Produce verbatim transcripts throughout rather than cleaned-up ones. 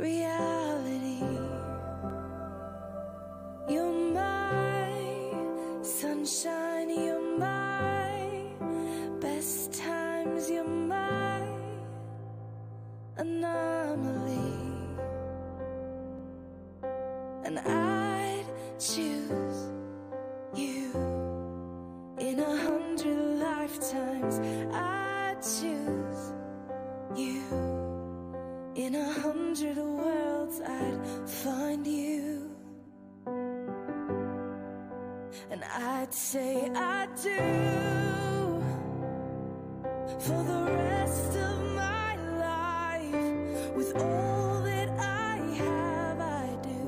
reality. You're my sunshine, you're my best times, you're my anomaly. And I'd choose you in a hundred lifetimes. I'd choose you in a hundred worlds. I'd find you, and I'd say I do for the rest of my life. With all that I have, I do.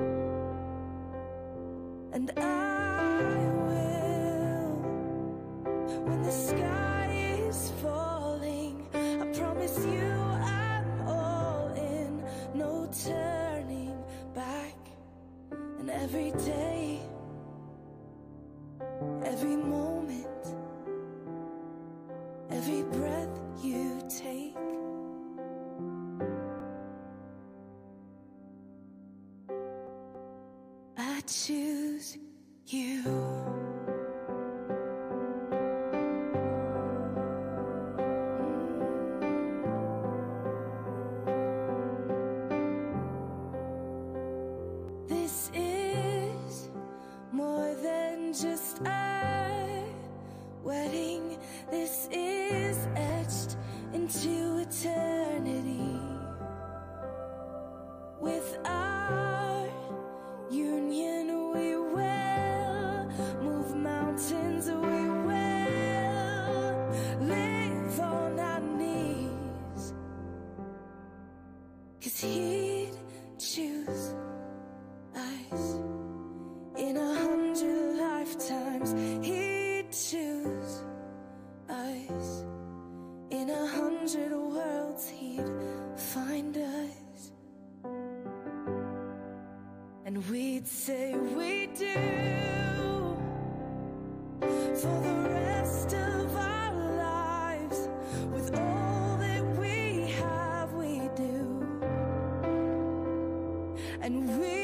And I will, when the sky is falling, I promise you I'm all in, no turning back. And every day, every moment, every breath you take, I choose you. This is more than just a wedding. This is etched into eternity. With our union, we will move mountains. We will live on our knees. 'Cause he'd choose us in a hundred lifetimes. He'd choose us in a hundred worlds. He'd find us, and we'd say we do for the rest of our lives. With all that we have, we do. And we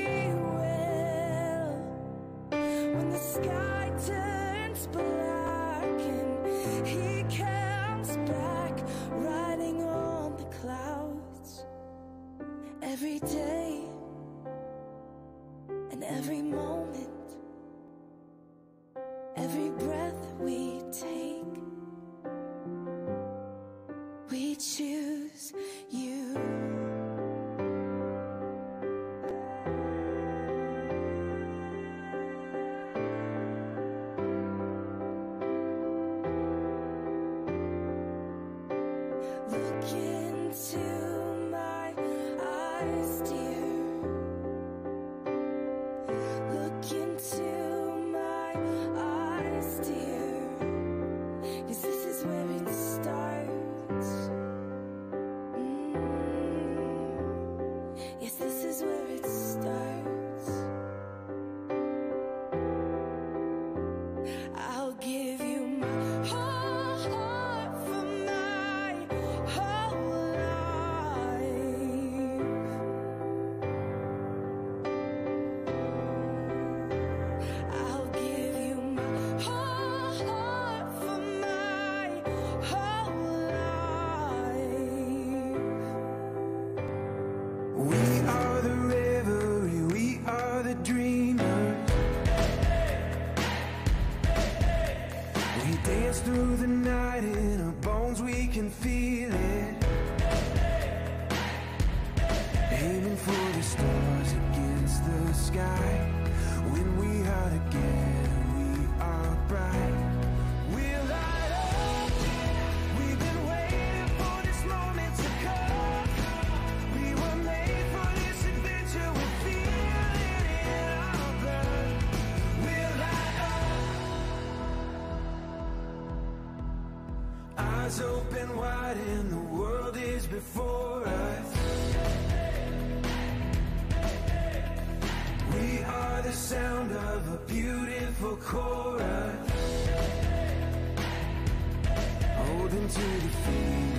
will, when the sky turns black and he comes back riding on the clouds. Every day and every moment, every breath we take, we choose you. Look into my eyes, dear. Look into my eyes, dear. 'Cause this is where it starts. Mm. Yes, this is where it starts. I'll give you my whole heart for my whole life. I'll give you my whole heart for my whole life. We are the revelry, we are the dreamers. We dance through the night in our bones, we can feel it. Aiming for the stars against the sky. When we are together, we are bright. We'll light up. We've been waiting for this moment to come. We were made for this adventure. We feel it in our blood. We'll light up. Eyes open wide and the world is before us. We are the sound of a beautiful chorus, holding to the feet